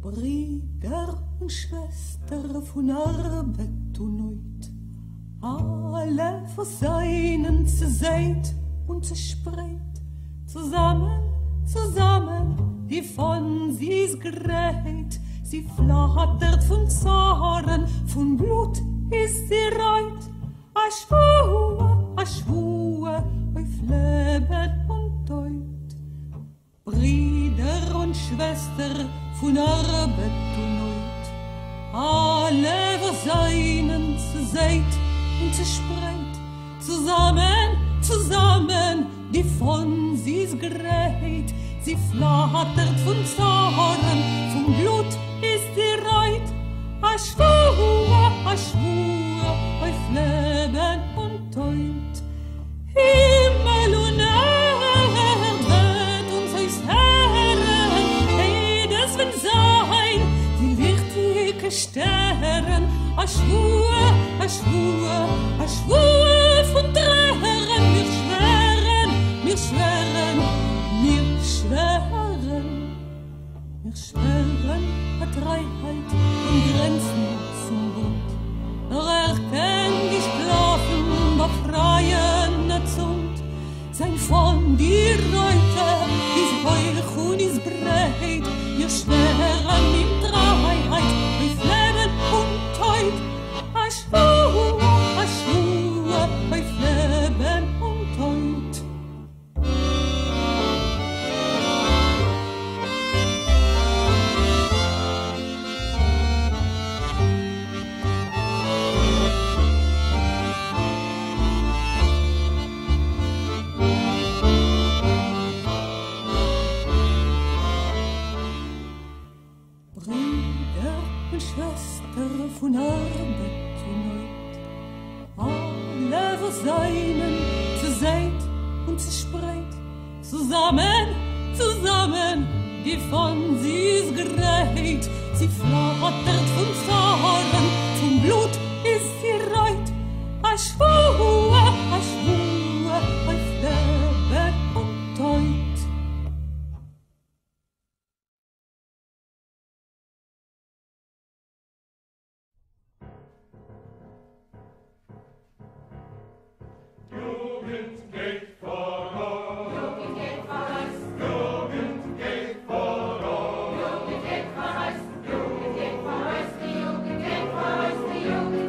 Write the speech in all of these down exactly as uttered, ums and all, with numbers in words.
Brüder und Schwestern von Arbeit und Neut, alle von seinen zu seid und zu spreit, zusammen, zusammen, die von sie's gerät, sie flattert von Zorn, von Blut ist sie reit, a Schwur, a Schwur, auf Leben und Tod. Brüder und Schwestern von Arbeit und Neut, alle was seinen zu seid und zu spreit, zusammen, zusammen, die von sie's gerät, sie flattert von Zorn, vom Blut ist sie reit, a Schwur, a Schwur, auf Leben und Tod. Himmel und Erde uns euch Herren, jedes wenn sein, die wichtige Sterne, a Schwur, a Schwur, a Schwur von Tränen, wir schweren, wir schweren, wir schweren, wir schweren, a Dreiheit und Grenzen zum Bund. Doch erkennt die Sklaven befreien erzund, sein von die Reute, is heuch und is breit, wir schweren in Dreiheit, auf Leben und Tod, a Schwur, a Schwur, auf Leben und Tod. Schwester von Arbeit und Neut, alle was seinen zu seid und zu spreit, zusammen, zusammen, die von sie's gerät, sie flattert von Zorn, vom Blut ist sie reit, a Schwur, a Schwur, auf Leben und Tod. Jugend geht voran. Jugend geht voran. Jugend geht voran. Jugend geht voran. Jugend geht voran. Die Jugend geht voran. Die Jugend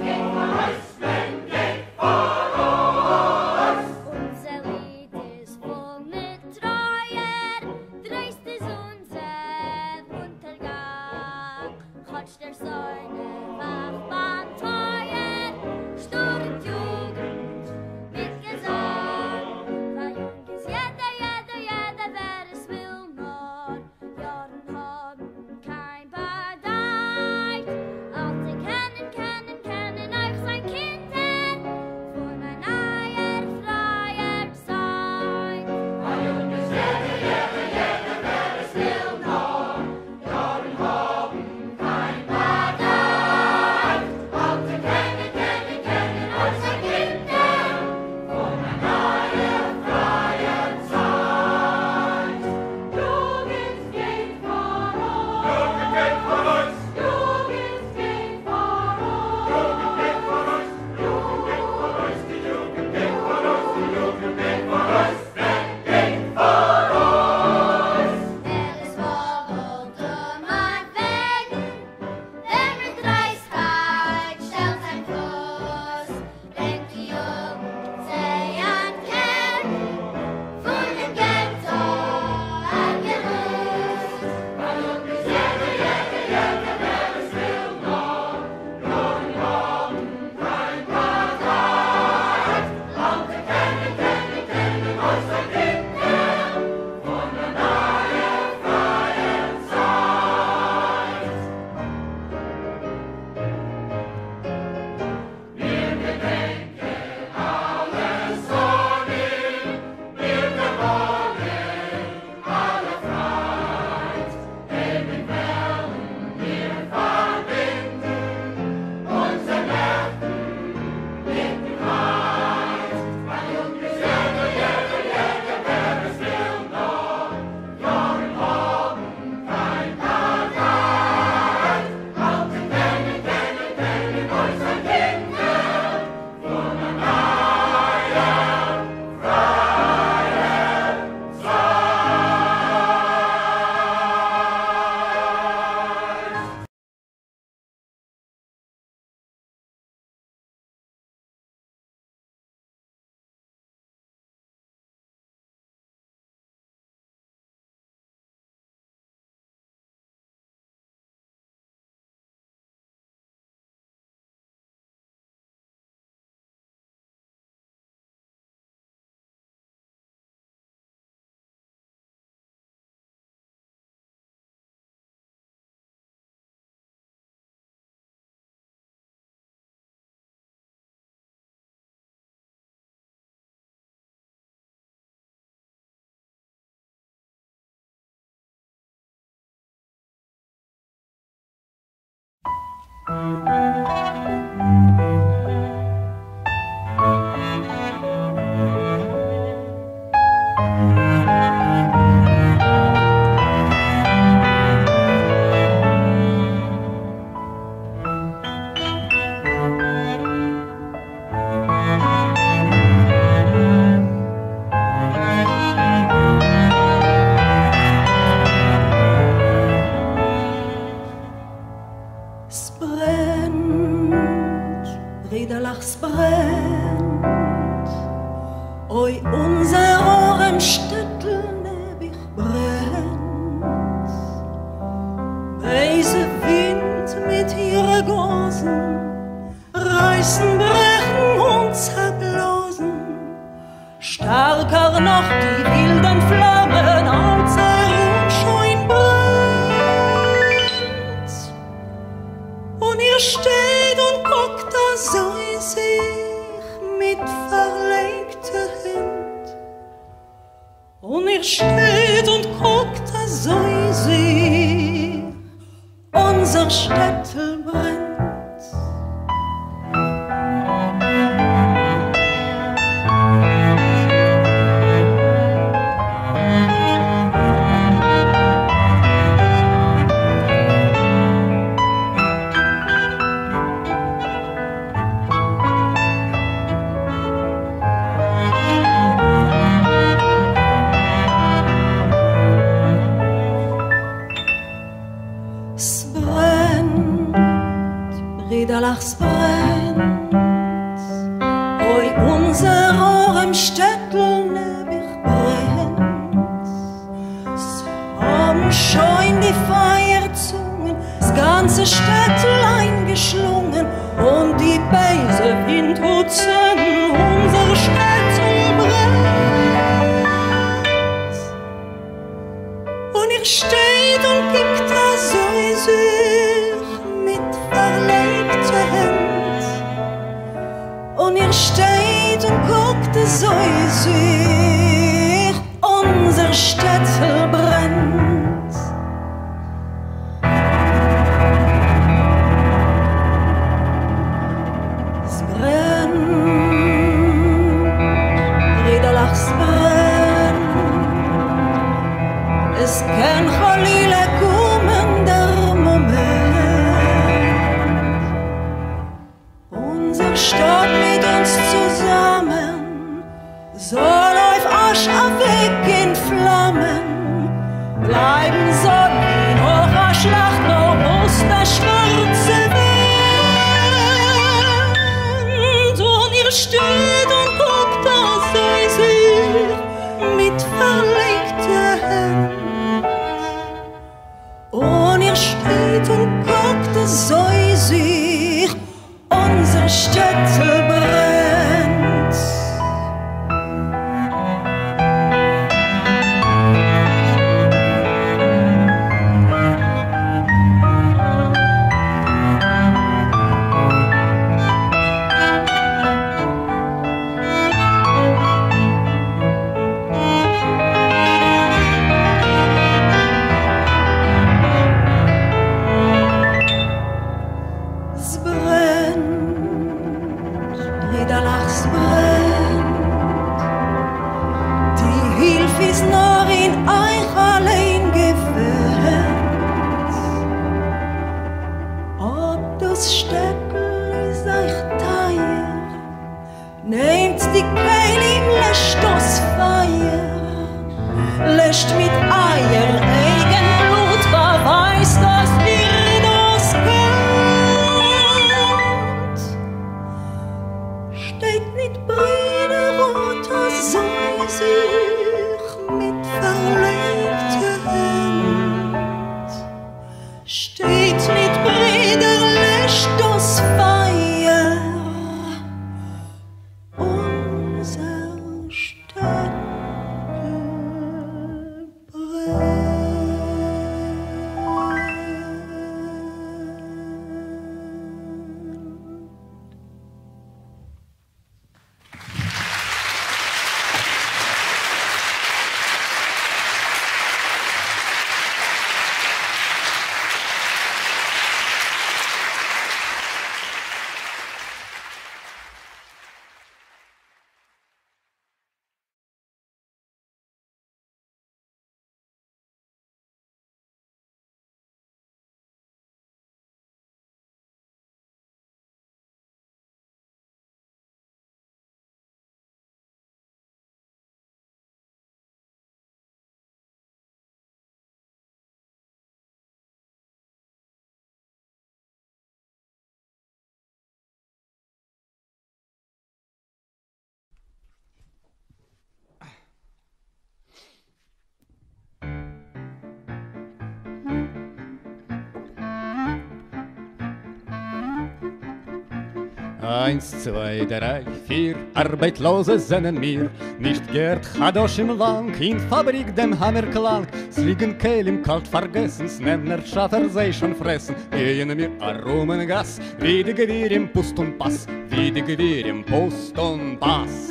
Eins, zwei, drei, vier, Arbeitslose sennen mir, nicht gehrt Chadoshim lang, in Fabrik dem Hammerklang, s liegen Kehl im Kalt vergessen, s Nenner Schaffer sei schon fressen, gehen mir arum in Gas, wie die Gewirr im Pust und Pass, wie die Gewirr im Pust und Pass.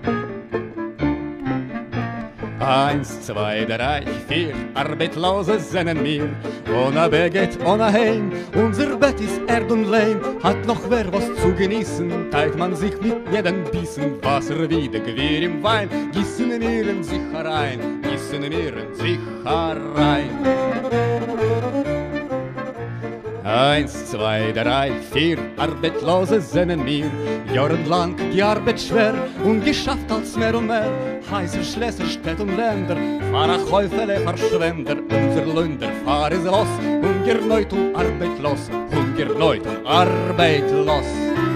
Eins, zwei, drei, vier, Arbeitslose sennen mir, ohne Beget, ohne Heim, unser Bett ist Erd und Lehm, hat noch wer was zu genießen, teilt man sich mit jedem Bissen, Wasser wie der Gewirr im Wein, gießen wir in sich herein, gießen wir in sich herein. Eins, zwei, drei, vier, Arbeitslose sennen mir, jahrelang die Arbeit schwer und geschafft als mehr und mehr. Heißer Schlösser, Städt und Länder, Pfarrer, Häufele, Verschwender, unser Länder, fahr es los, hungerneut und arbeitlos, hungerneut und arbeitlos.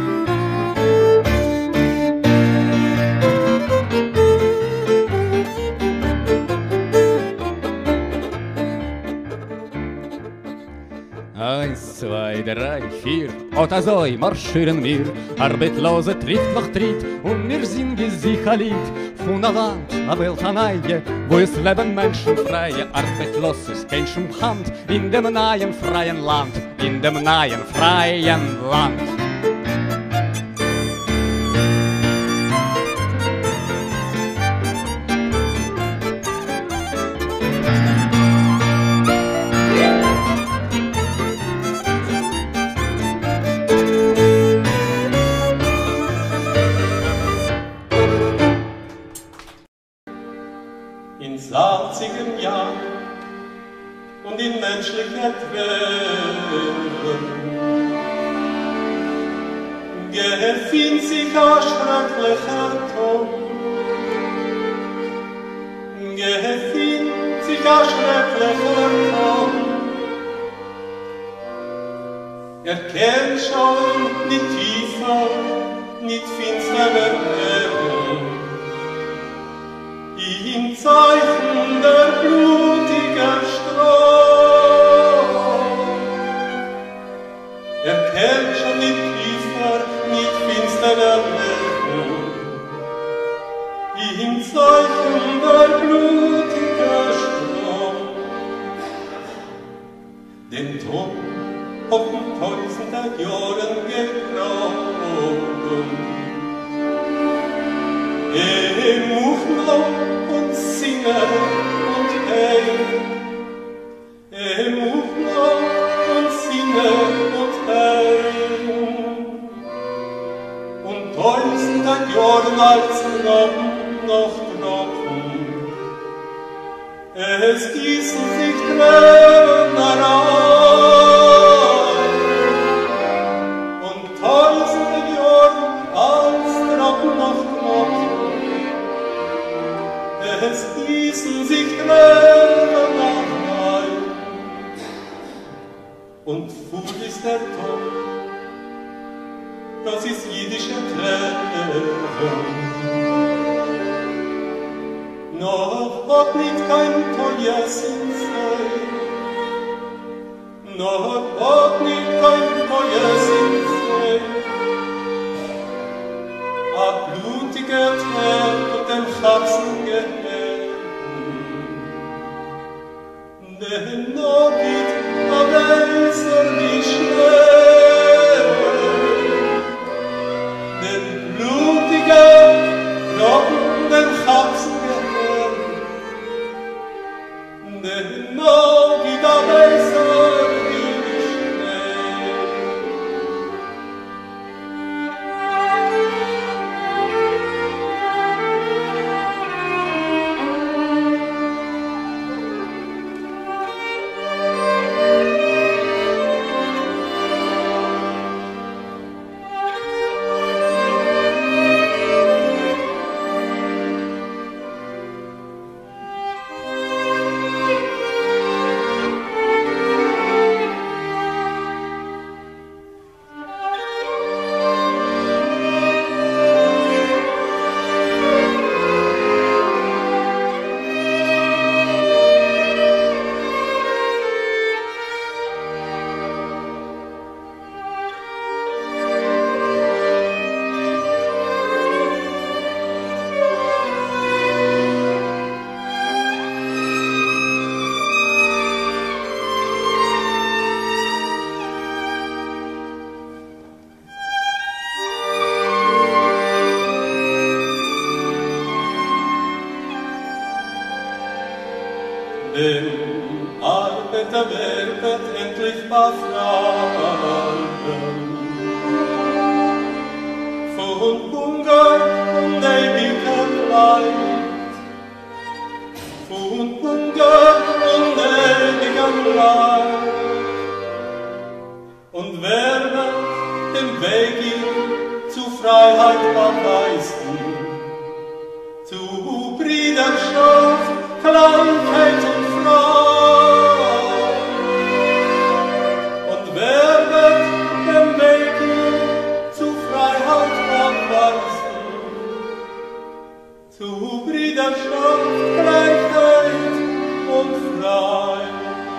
Eins, zwei, drei, vier, oder so marschieren wir, Arbeitslose trifft noch Tritt und wir singen sich ein Lied von der Land, a Weltaneige, wo es leben Menschen freie, arbeitslos ist kein Schumhand in dem neuen freien Land, in dem neuen freien Land. achtzigem Jahr und in menschlicher Quellen gefind sich ein schrecklicher Tod, gefind sich ein schrecklicher Tod. Er kennt schon nicht tiefer, nicht finsterer Welt, im Zeichen der blutigen Strom. Er kennt schon nicht tiefer, nicht finsterer Welt, im Zeichen der blutigen Strom. Den Tod auf den tausender Jahren gegraben, er muss noch und singen und heim, er muss noch und singen und heim. Und tausender Jahren als Tropfen noch Tropfen, es gießen sich Tränen herein. Und tausende Jahren als Tropfen noch Tropfen, es gießen sich Tränen herein. Und Fuhl ist der Tod, das ist jiddische Tränen. Noch hat nicht kein teuer Sinn sein, noch hat nicht kein teuer Sinn sein. A blutiger Tränen und den Herzen gehört, denn noch geht a weißer wie Schnee, den blutiger Tränen den Herzen gehört, denn noch geht a weißer wie Schnee. Denn Arbeiter wird endlich befreien von Hunger und ewigem Leid, von Hunger und ewigem Leid. Und wer wird den Weg ihm zu Freiheit beweisen, zu Brüderschaft, Gleichheit und Freiheit. Und wer wird den Weg ihm zu Freiheit beweisen, zu Brüderschaft, Gleichheit und Freiheit.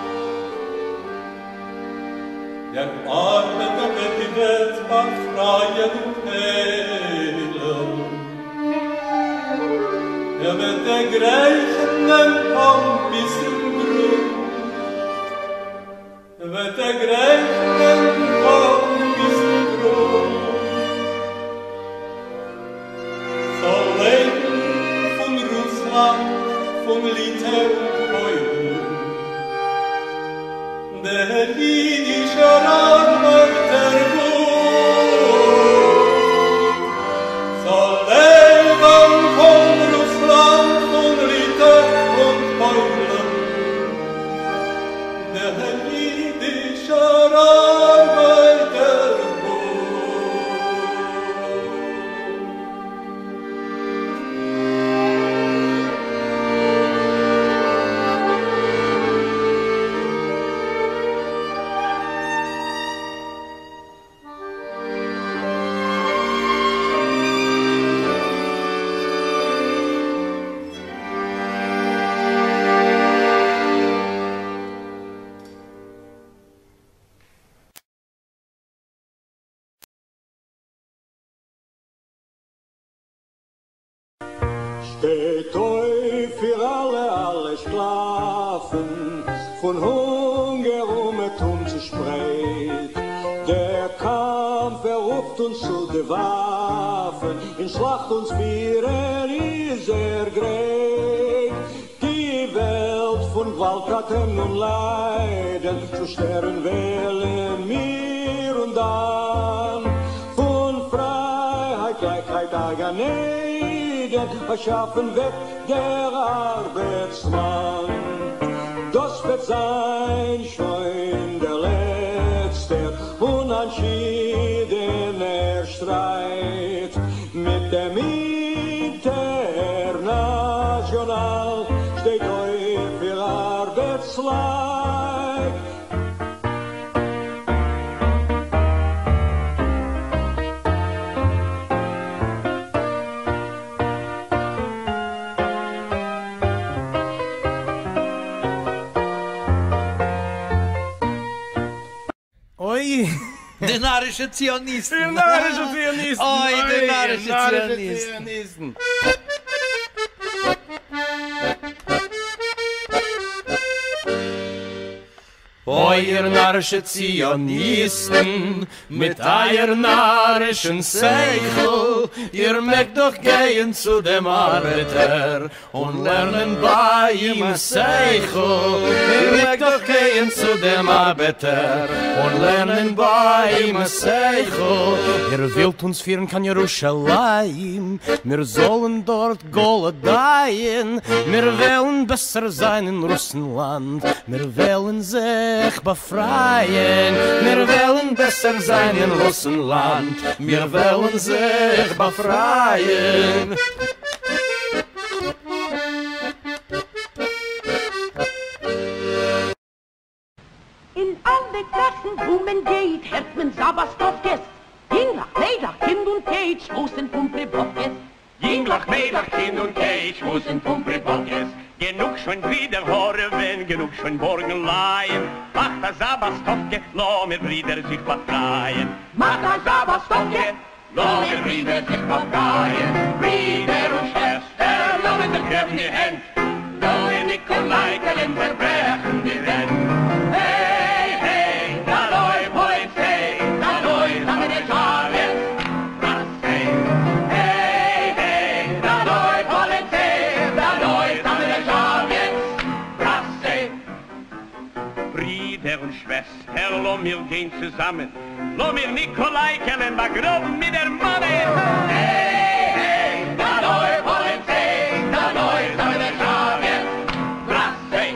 Der Arbeiter wird die Welt befreien und heilen. Er wird der Griechen entkommen bis zum Grund. Er wird der Griechen entkommen bis zum Grund. Soll leben von Russland, von Litauen und Polen. Der jiddische Arbeiterbund soll leben von Russland, von Litauen und Polen. Der jiddische Arbeiterbund. Steht euch für alle, alle schlafen, von Hunger um et um zu spreit. Der Kampf erruft uns zu den Waffen, in Schlacht uns führen ist er greit. Die Welt von Gewalt hat hem nun leiden, zu sterben wählen mir und dann. Von Freiheit, Gleichheit, Aganei, erschaffen wird der Arbeitsmann. Das wird sein schon der letzte unentschiedener Streit mit dem International steht euch für Arbeitsleib. Die narische Zionisten. Die narische Zionisten. Oi, die narische narische Zionisten. Zionisten. Euer narische Zionisten, mit euer narischen Seichel, ihr mögt doch gehen zu dem Arbeiter und lernen bei ihm Seichel. Ihr mögt doch gehen zu dem Arbeiter und lernen bei ihm Seichel. Ihr wollt uns führen kann Jerusalem, wir sollen dort Goldaien, wir wollen besser sein in Russland, wir wollen sich befreien. Wir wollen besser sein in Russland. Wir wollen sich befreien. In alle Klassen, wo man geht, hört man Sabastofkes. Jinglach, Mädach, Kind und Cage, Schmusen, Pumpri, Bockes. Jinglach, Mädach, Kind und Cage, Schmusen, Pumpri, Bockes. Genug schon Brüder Horven, genug schon Borgenleien. Mach das Sabastofke, lo mir Brüder sich befreien. Mach das Sabastofke, lo mir Brüder sich befreien. Brüder und Schwester, lo mit der Kirche die Hand. Lo mir Nikolai-Kalem verbrechen die Renn. Hey, hey, da läuft heute, hey, da läuft am der Schale. Was, hey, hey, hey, da läuft heute, hey, da läuft am der Schale. Brüder, lo mir gehen zusammen. Lo mir Nikolai kennen, begraben mit der Mannen. Hey, hey, da neue Polizei, da neue Zionisten, Brasse.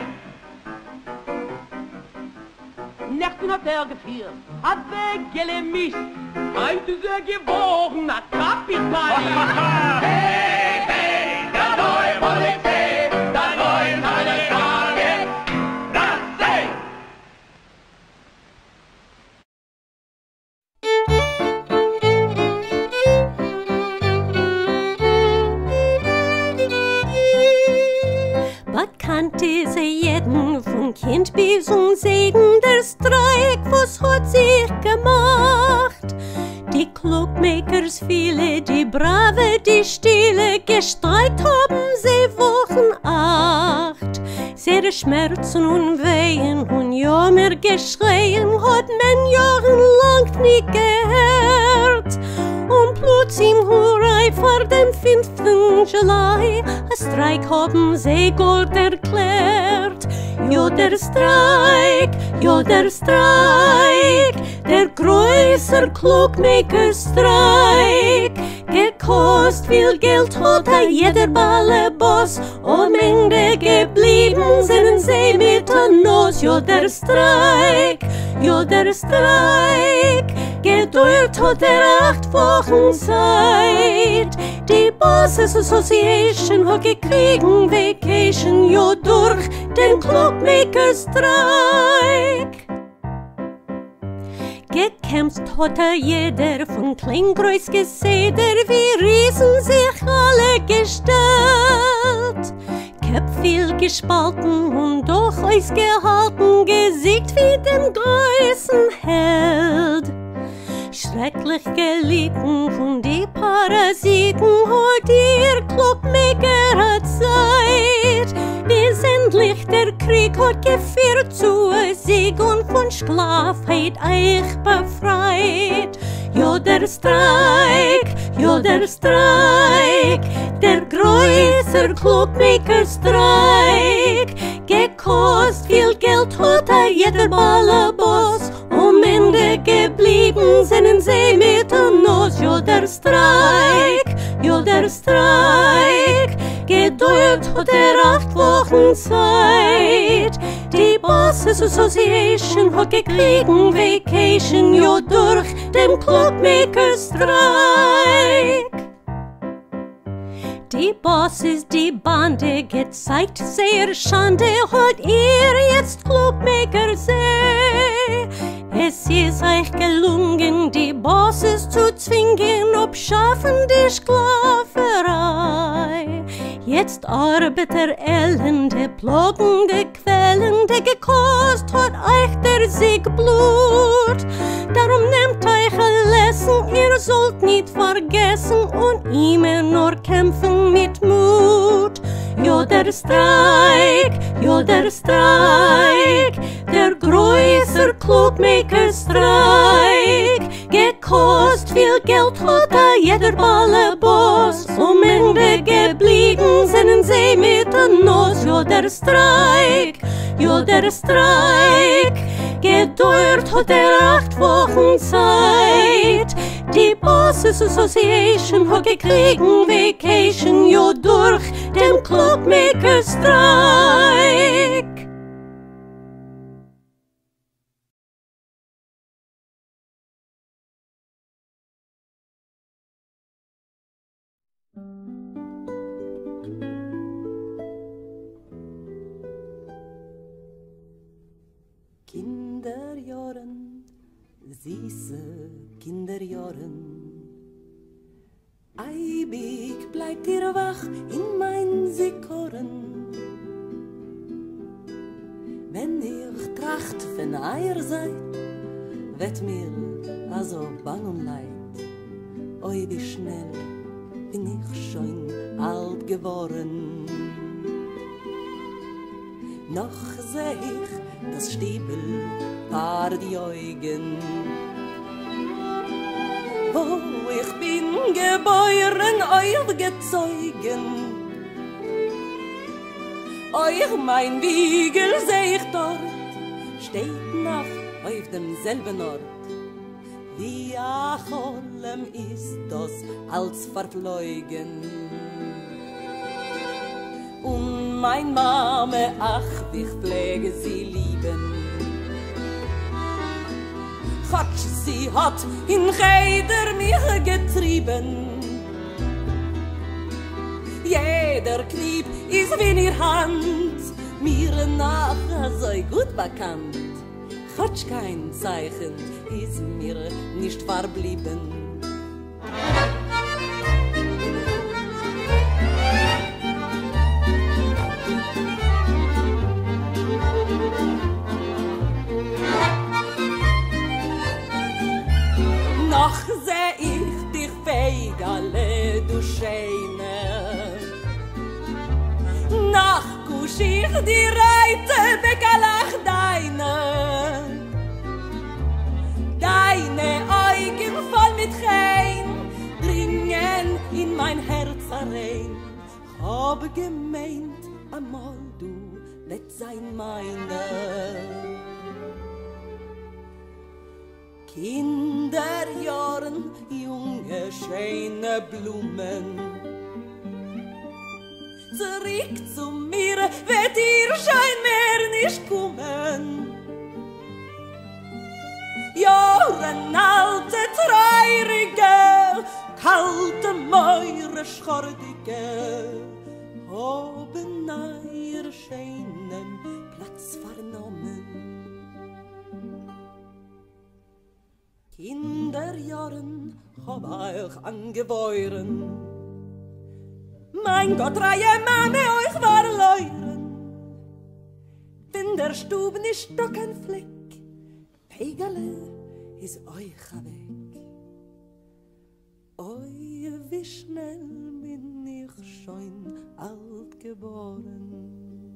Nächten hat er geführt, hat Wegele Mist. Heute ist er geworden, ein Kapitalist. Hey, hey, da neue Polizei, da neue Zionisten, Brasse. Bekannt ist jeden von Kind bis um Segen der Streik, was hat sich gemacht. Die Klugmakers viele, die Brave, die Stille, gestreikt haben sie Wochen acht. Sehr Schmerzen und Wehen und Jammer geschreien hat man jahrelang nicht gehört. Und plötzlich im Hurra vor dem fünften Juli ein Streik haben sie Gold erklärt. Ja, der Streik, ja, der Streik, der größere Klugmaker-Streik. Gekost viel Geld hat er jeder Balleboss, am Ende geblieben sind sie mit der Nuss. Ja, der Streik, ja, der Streik, gedauert hat er acht Wochen Zeit. Die Bosses Association hat gekriegen Vacation, ja, durch den Klugmaker-Streik. Gekämpft hat er jeder von Kleingröß Geseder, wie Riesen sich alle gestellt. Köpf viel gespalten und doch ausgehalten, gesiegt wie dem größten Held. Schrecklich gelitten von die Parasiten hat ihr Klugmaker Zeit. Bis endlich der Krieg hat geführt zu Sieg und von Sklavheit euch befreit. Ja, der Streik, ja, der Streik, der größere Klugmaker-Streik. Gekost viel Geld hat er jeder Balleboss, am Ende geblieben sind sie mit der Nuss. Ja, der Streik, ja, der Streik, gedauert hat er acht Wochen Zeit. Die Bosses Association hat gekriegen Vacation, ja, durch den Klugmaker-Streik. Die Bosses, die Bande gezeigt, sehr Schande hat ihr jetzt Klugmaker sei. Es ist euch gelungen, die Bosses zu zwingen, abschaffen die Sklaverei. Jetzt Arbeiter elende, plagende, quälende, gekost hat euch der Sieg Blut. Darum nehmt euch ein Lesson, ihr sollt nicht vergessen und immer nur kämpfen mit Mut. Ja, der Streik, ja, der Streik, der größere Klugmaker-Streik. Gekost viel Geld hat er jeder Balleboss, am Ende geblieben sind sie mit der Nuss. Ja, der Streik, ja, der Streik, gedauert hat er acht Wochen Zeit. Die Bosses Association hat gekriegen Vacation, ja, durch den Klugmaker-Streik. Kinderjahren, süße Kinderjahren, eibig bleibt ihr wach in mein Sikoren. Wenn ihr tracht von eier seid, wird mir also bang und leid. Oi, wie schnell bin ich schon alt geworden. Noch seh ich das Stiebel paar die Augen, wo ich bin geboren, euch gezeugen. Euch mein Wiegel seh ich dort, steht noch auf demselben Ort. Wie a Cholem ist das als verfleugen. Und mein Mame, ach, ich pflege sie lieben. Gott, sie hat in Cheder mich getrieben. Jeder Knieb ist wie in ihr Hand, mir nach so gut bekannt. Gott, kein Zeichen ist mir nicht verblieben. Noch seh ich dich feig, alle du Schöne. Noch kusch ich die Reite, bekalach deine. Deine Augen voll mit Chein dringen in mein Herz rein. Hab gemeint, einmal du wird sein meine. Kinderjahren, junge, schöne Blumen. Zurück zu mir wird ihr schon mehr nicht kommen. Jahren alte, traurige, kalte Meure, schordige, haben ihr schönen Platz vernommen. Kinderjahren hab euch angeboren. Mein Gott, reihe Mame euch verleuren. In der Stube nicht doch kein Fleck, Pegale ist euch weg. Oi, wie schnell bin ich schon alt geboren.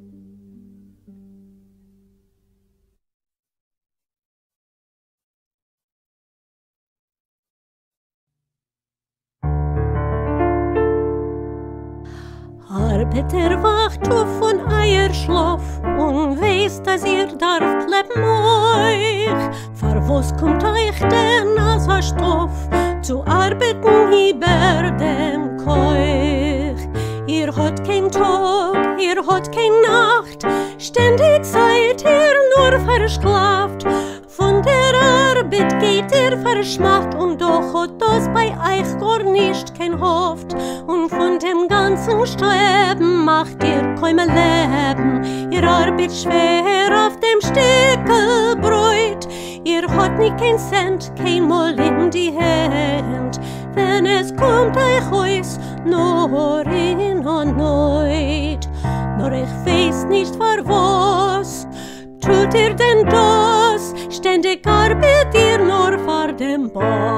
Arbeiter wacht auf von Eierschlaf und weiß, dass ihr darf leben euch. Vor was kommt euch denn als ein Stoff zu arbeiten über dem Keuch? Ihr hat kein Tag, ihr hat kein Nacht, ständig seid ihr nur versklavt. Von der Arbeit geht ihr verschmacht und doch hat das bei euch gar nicht kein Hoft. Und von dem ganzen Streben macht ihr kaum ein Leben. Ihr arbeitet schwer auf dem Stückel Brot. Ihr hat nicht kein Cent, kein Mal in die Hand. Wenn es kommt euch aus, nur in und neut. Nur ich weiß nicht vor was tut ihr denn das? Ständig arbeitet ihr nur vor dem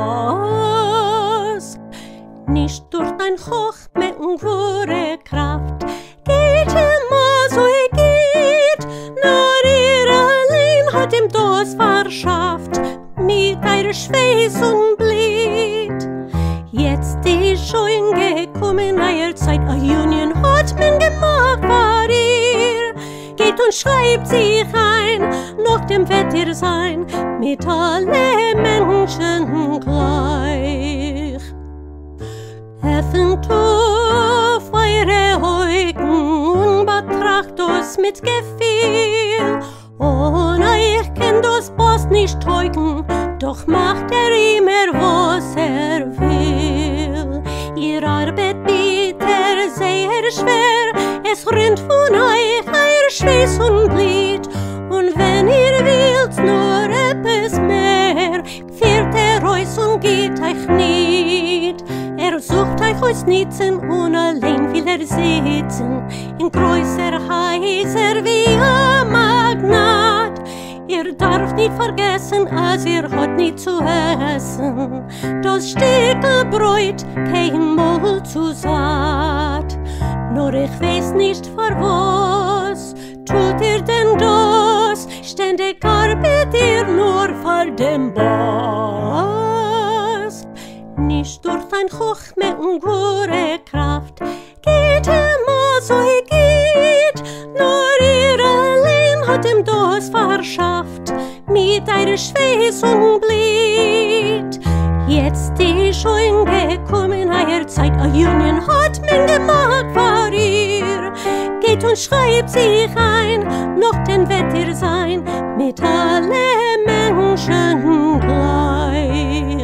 Boss. Nicht durch dein Hoch mit ungeheure Kraft geht immer so ihr geht. Nur ihr allein hat ihm das verschafft mit eurer Schweiß und Blut. Jetzt ist schon gekommen euer Zeit, a Union hat man gemacht vor ihr. Geht und schreibt sich ein, noch dem Wetter sein, mit alle Menschen gleich. Öffnet auf eure Augen und betracht uns mit Gefühl. Und euch kann das Boss nicht täuschen, doch macht er immer, was er will. Ihr Arbeit bitter, sehr schwer, es rinnt von euch euer Schweiß und Blut. Und wenn ihr wollt nur etwas mehr, fährt er euch und geht euch nicht. Er sucht euch aus Nitzen und allein will er sitzen, in größer Häuser wie ein Magnat. Ihr darf nicht vergessen, als ihr hat nicht zu essen, das Stückel Brot kein Mal zu satt. Nur ich weiß nicht vor was tut ihr denn das? Ständig arbeitet ihr nur vor dem Boss. Nicht durch dein Hoch mit ungeheure Kraft geht immer so ihr geht. Nur ihr allein hat ihm das verschafft mit einer Schweiß und Blit. Jetzt ist schon gekommen eine Zeit, a Union hat man gemacht vor ihr. Geht und schreibt sich ein, noch den Wetter sein, mit alle Menschen gleich.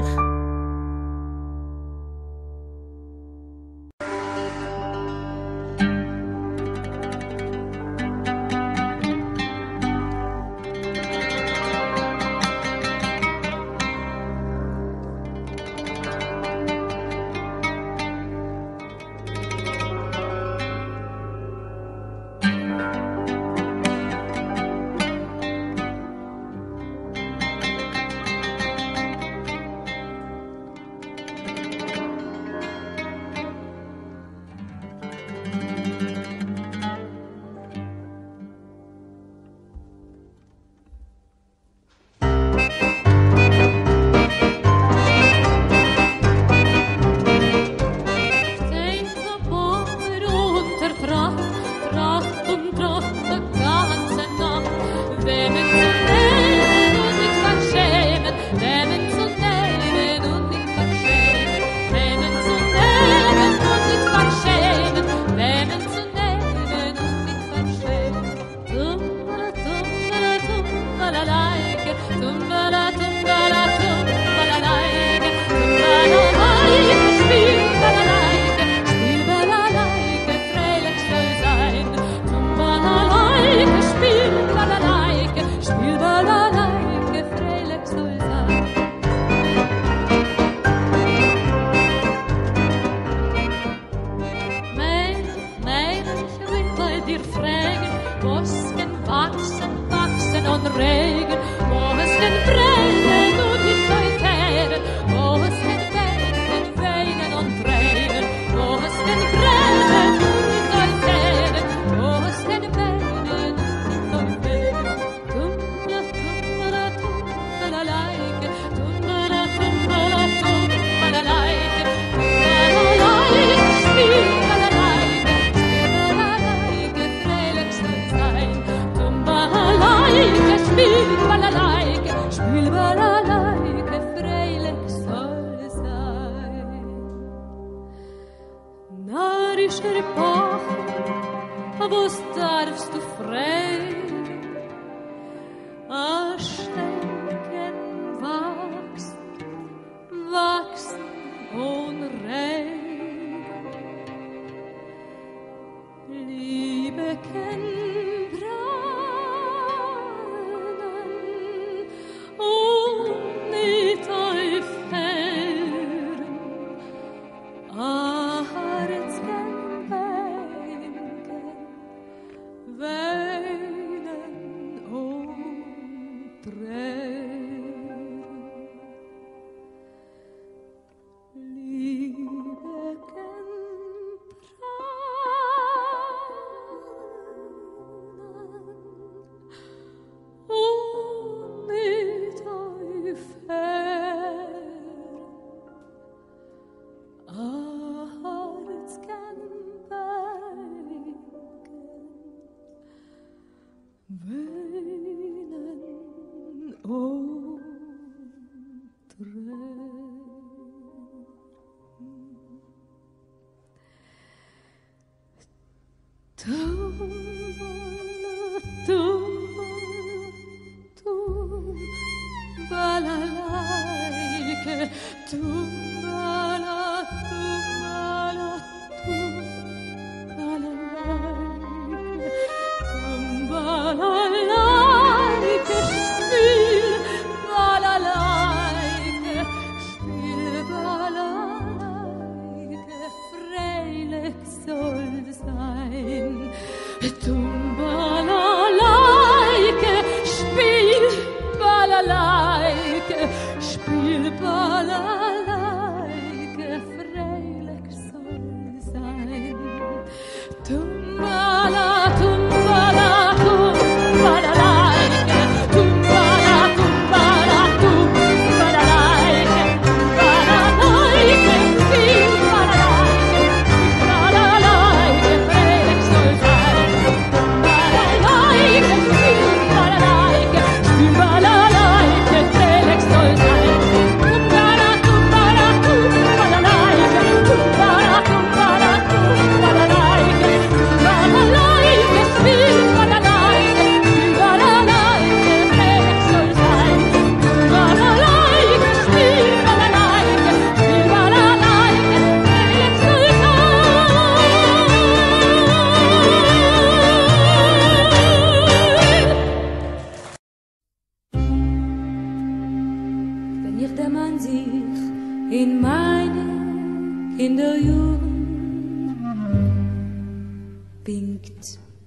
La la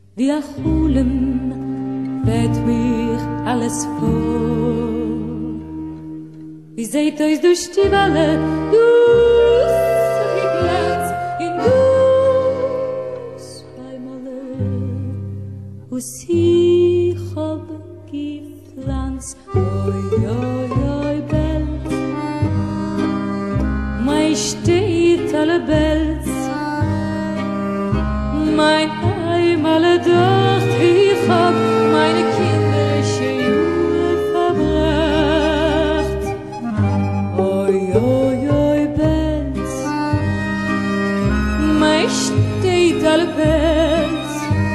wie a Chulem wird mir alles vor. Wie seht euch durch die Welle, dus Glanz in dus Weimale, us ich hab gepflanzt, oi, oi, oi, Belz, mei steht alle Belz, mein Heim alle dort, ich hab meine kinderische Jahre verbracht. Oi, oi, oi, Belz, mein steht alle Belz,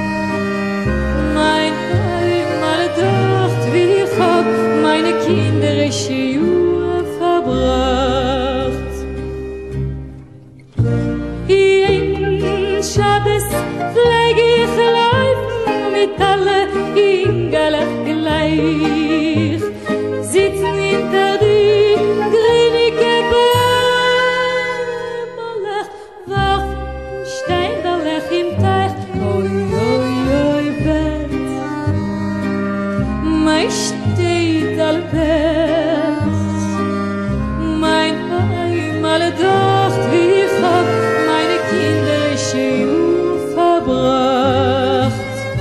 mein Heim alle dort, ich hab meine kinderische Jahre verbracht. In Schabes pfleg ich laufen mit alle Ingelach gleich, sitzen hinter die grünige Bäume, warfen Steinberlech im Teich. Oi, oi, oi, Belz, mein steht all Belz, mein Heim alle dort, wie ich hab meine kinderische Jugend verbracht.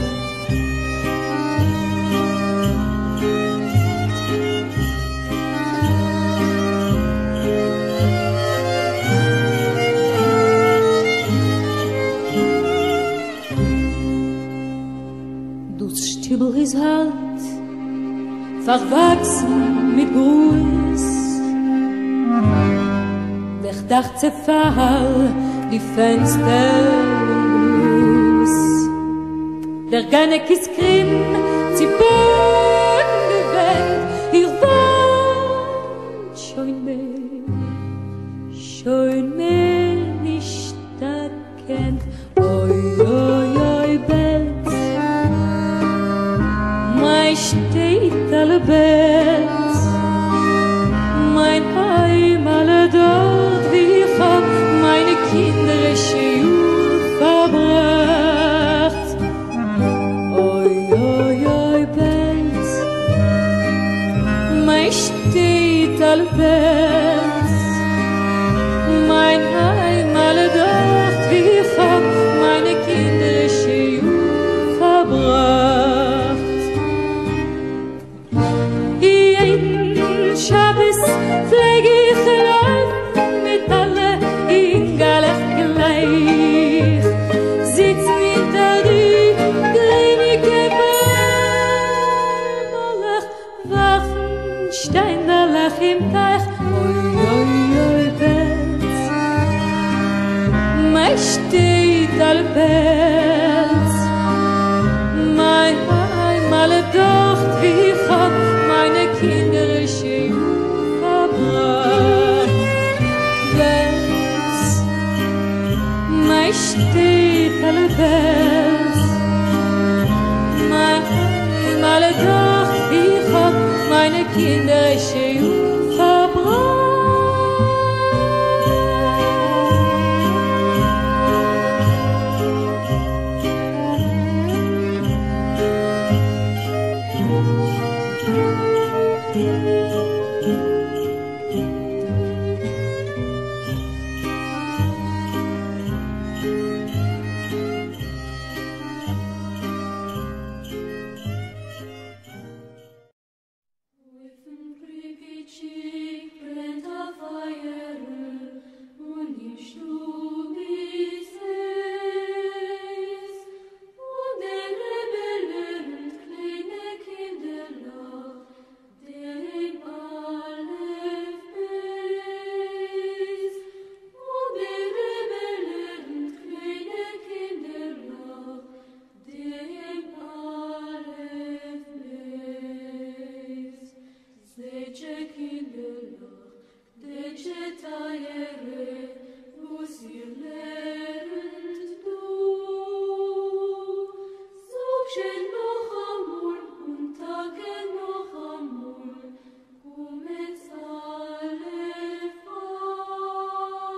Das Stiebel ist halt verwachsen mit Gruß. Der Dach zerfall, die Fenster und Blues. Der Ganek ist grimm, sie bogen die Welt. Ihr wollt schon mehr, schon mehr nicht erkennt. Oi, oi, oi, Belz, mein steht alle Belz, mein Heim alle dort, wie ich hab meine kinderische Jugend verbracht. Oi, oi, oi, Belz, mein steht alle Belz, mein Heim alle dort, wie ich hab meine kinderische Jugend verbracht. In Schabes pfleg ich laufen mit alle Ingelach gleich, sitzen hinter die grünige Bäume, warfen Steinberlach im Teich. Oi, oi, oi, Belz, mein steht all Belz, mein Heim alle dort, wie ich hab meine kinderische Jugend verbracht. Belz, mein steht alle Belz, mein Heim alle dort, wie ich hab meine kinderische Jugend verbracht.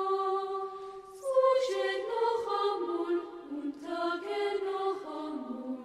Noch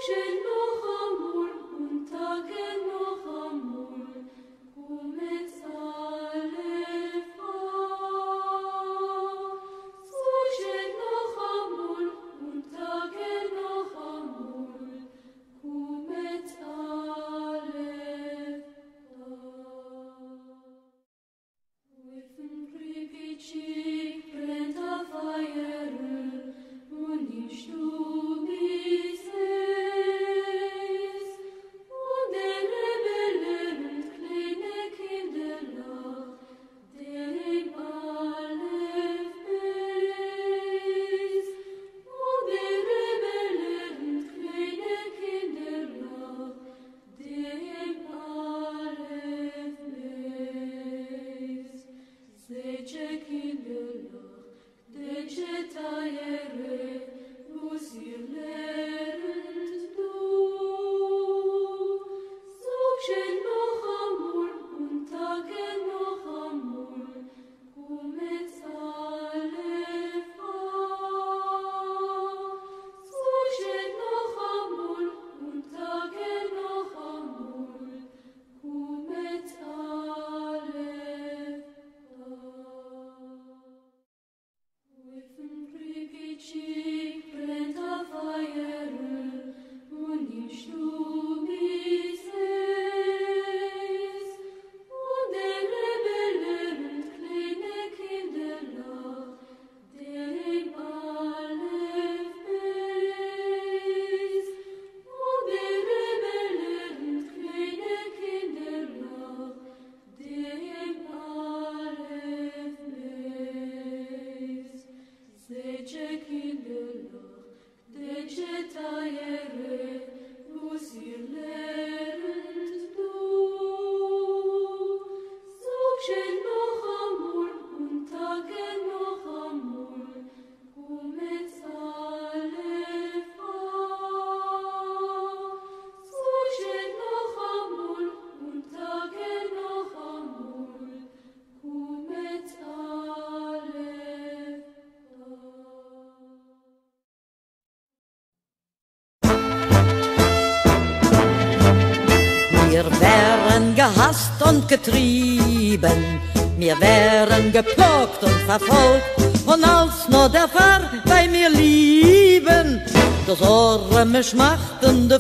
gehasst und getrieben, wir wären geplagt und verfolgt, und als nur der Pfarr bei mir lieben, das arme schmachtende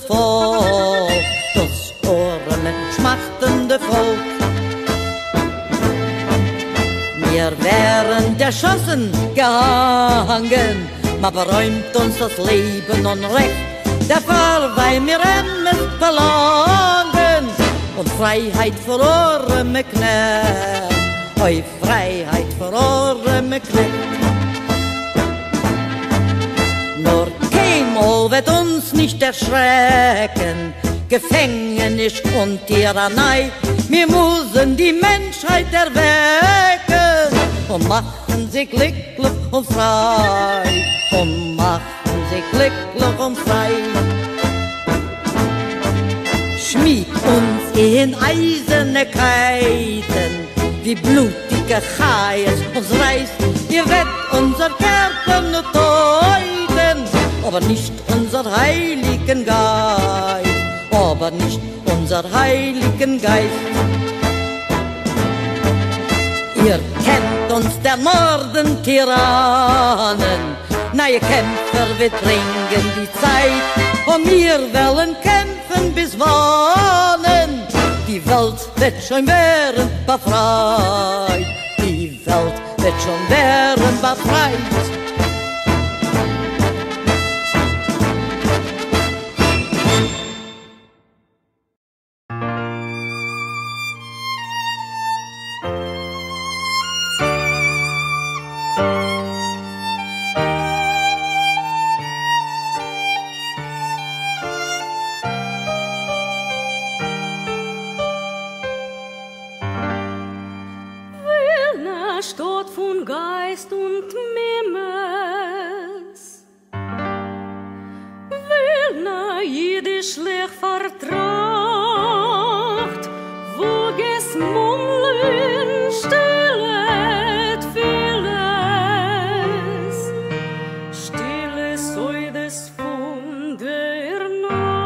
Volk, das arme schmachtende Volk. Wir wären erschossen, gehangen, man beräumt uns das Leben und Recht, der Pfarr bei mir es verlangen, und Freiheit für arme Knecht, oi Freiheit für arme Knecht. Nur keinmal wird uns nicht erschrecken, Gefängnis und Tyrannei, wir müssen die Menschheit erwecken und machen sie glücklich und frei, und machen sie glücklich und frei. Schmied uns in eiserne Keiten, wie blutige Chais uns reißt, ihr wird unser Körper nur teuten, aber nicht unser Heiligen Geist, aber nicht unser Heiligen Geist. Ihr kennt uns der Morden Tyrannen, neue Kämpfer, wir dringen die Zeit, und wir wollen kämpfen bis wann. Die Welt wird schon werden befreit, die Welt wird schon werden befreit. Stadt von Geist und Mimes, Wilna Yiddish lech vertracht, wo gesmummeln stillet vieles, stille Säudes von der Nacht.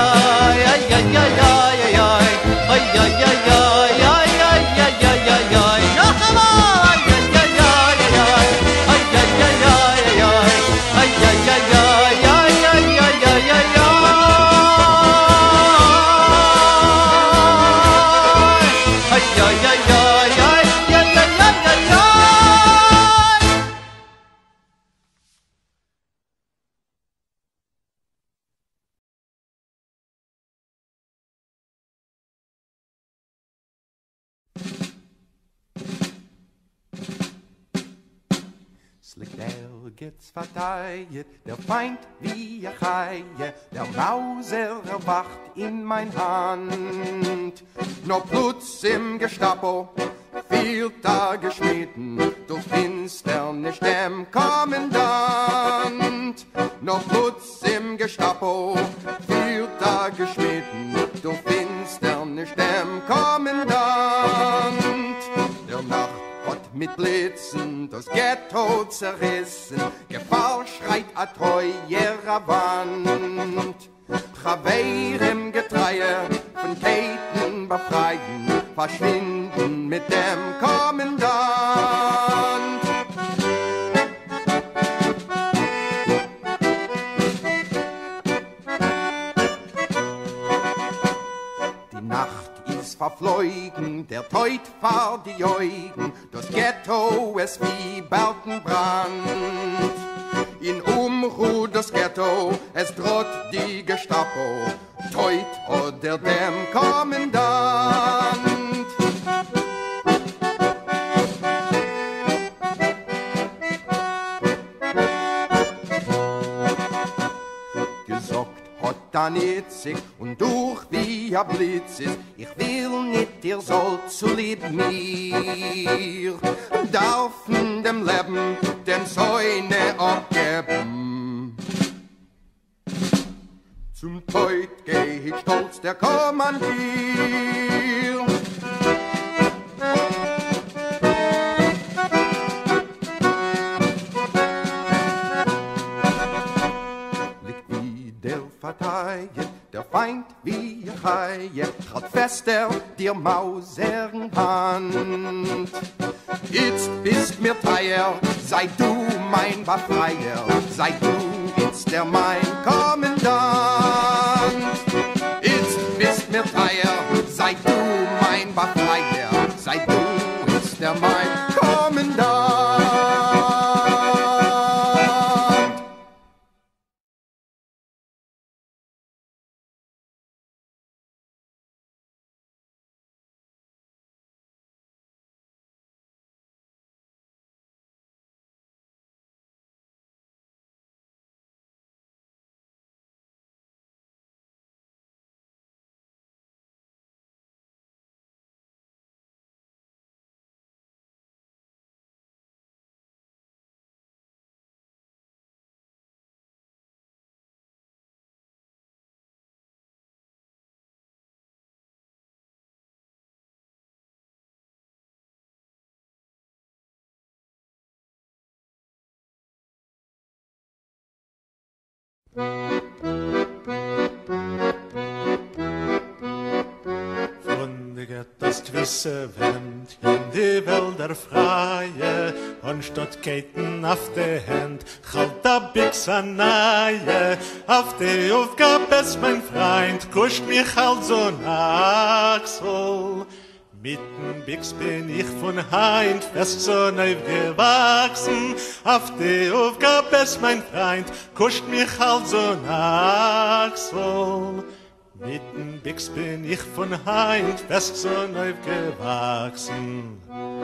oi, oi, oi, oi, oi. Plötzlich der geht's verteilt, der Feind wie a Chaie, der Mauser erwacht in mein Hand. Nur Plutz im Gestapo, viel Tage geschmitten, du finster nicht dem Kommandant. Nur Plutz im Gestapo, viel Tage geschmitten, du finster nicht dem Kommandant. Der Nacht hat mit Blitzen das Ghetto zerrissen, Gefahr schreit a treuer Wand. Chaver im Getreie, von Ketten befreien, verschwinden mit dem Kommandant. Die Nacht ist verflogen, der Teut fahrt die Augen, das Ghetto es wie Bertenbrand. In Umruh das Ghetto, es droht die Gestapo, Teut oder dem Kommandant. Gesagt hat dann Itzig und durch wie a Blitz ist, ich will nicht, ihr sollt zu lieb mir. Darf in dem Leben dem Säune abgeben. Zum Teut geh ich stolz der Kommandier. Liegt wie der Verteilt, der Feind wie a Chaie, trat fester dir Mausern Hand. Jetzt bist mir teuer, sei du mein Befreier, sei du jetzt der mein Kommandant. Jetzt bist mir teuer, sei du mein Befreier, sei du jetzt der mein Kommandant. Freunde, das gewisse Wind in die Wälder freie, und statt Keiten auf die Hand, halt der Bix an Neue, auf die Aufgabe ist mein Freund, kuscht mich halt so nach so. Mitten Bix bin ich von Heint, fest so neu gewachsen, auf die Aufgabe ist mein Freund, kuscht mich halt so nach so. Mitten Bix bin ich von Heint, fest so neu gewachsen.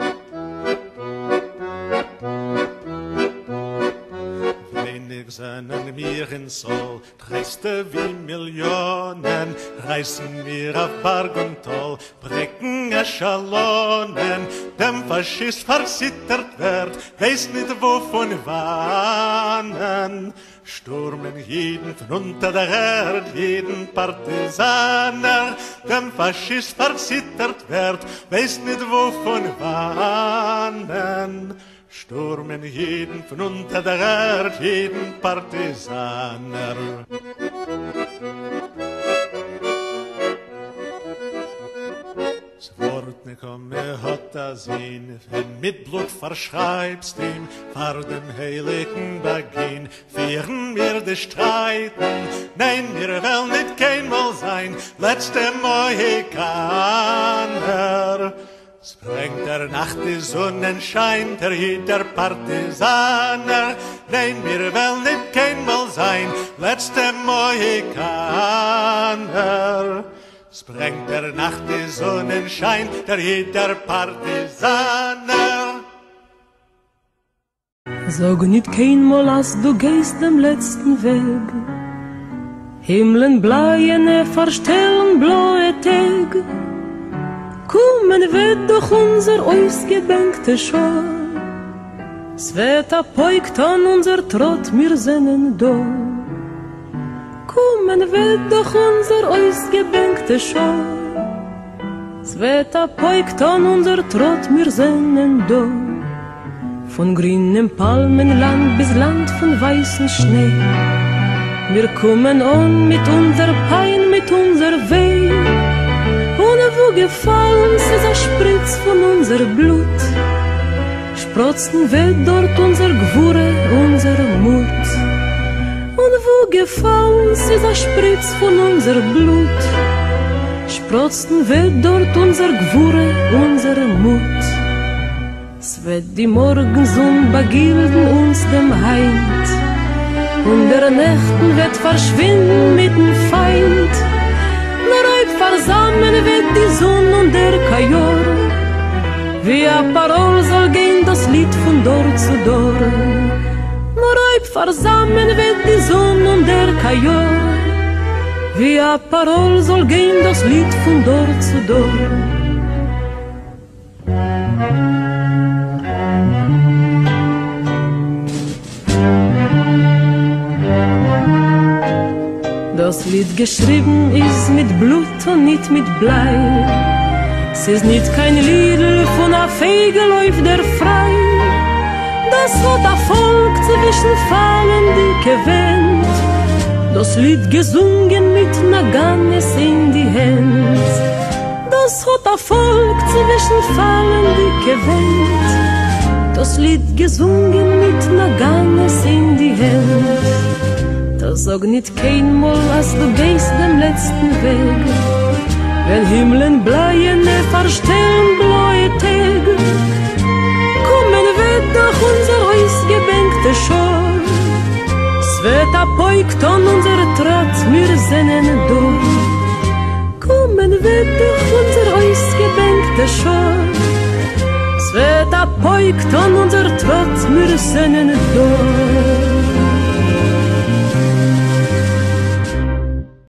Wenig seinen mir in Soll, dreiste wie Millionen, reißen mir auf Berg und Toll, brecken Eschalonen, dem Faschist versittert wird, weiß nicht wovon warnen. Stürmen jeden von unter der Erde, jeden Partisaner, dem Faschist versittert wird, weiß nicht wovon warnen. Stürmen jeden von unter der Erde, jeden Partisaner. Das Wort ne komme hat das ihn, wenn mit Blut verschreibst ihm, vor dem heiligen Beginn, führen wir die Streiten, nein, wir wollen nicht keinmal sein, letzte Mohikaner. Sprengt der Nacht die Sonnenschein, der jeder Partisaner, nein, wir wollen nicht keinmal sein, letzte Mohikaner. Sprengt der Nacht die Sonnenschein, der jeder Partisaner. Sag nicht keinmal, als du gehst dem letzten Weg. Himmeln bleiene verstellen blaue Tag. Kommen wird doch unser ausgebänkte Schor. Es wird apoigt an unser Trott, wir sinnen da. Kommen wird doch unser ausgebänkte Schor. Es wird apoigt an unser Trott, wir sinnen da. Von grünem Palmenland bis Land von weißem Schnee. Wir kommen an mit unser Pein, mit unser Weh. Ohne wo gefallen ist ein Spritz von unser Blut. Sprotzen wird dort unser Gewurre, unser Mut. Und wo gefallen ist ein Spritz von unser Blut. Sprotzen wird dort unser Gewurre, unser Mut. Es wird die Morgensonne begilden uns dem Heind. Und der Nächten wird verschwinden mit dem Feind. Nur halb versammeln wird die Sonne und der Kajor. Wie ein Parol soll gehen das Lied von Dor zu Dor. Nur halb versammeln wird die Sonne und der Kajor. Wie ein Parol soll gehen das Lied von Dor zu Dor. Das Lied geschrieben ist mit Blut und nicht mit Blei. Es ist nicht kein Lied von a Fegel auf der frei. Das hat a Volk zwischen Fallen dicke Wind. Das Lied gesungen mit Naganes in die Hand. Das hat a Volk zwischen Fallen dicke Wind. Das Lied gesungen mit Naganes in die Hand. Das sag nicht keinmal, als du gehst dem letzten Weg. Wenn Himmeln bleiene verstellen blaue Tage, kommen wird doch unser ausgebänkte Schor. Es wird apoigt an unser Trott, wir sinnen durch. Kommen wird doch unser ausgebänkte Schor. Es wird apoigt an unser Trott, wir sinnen durch.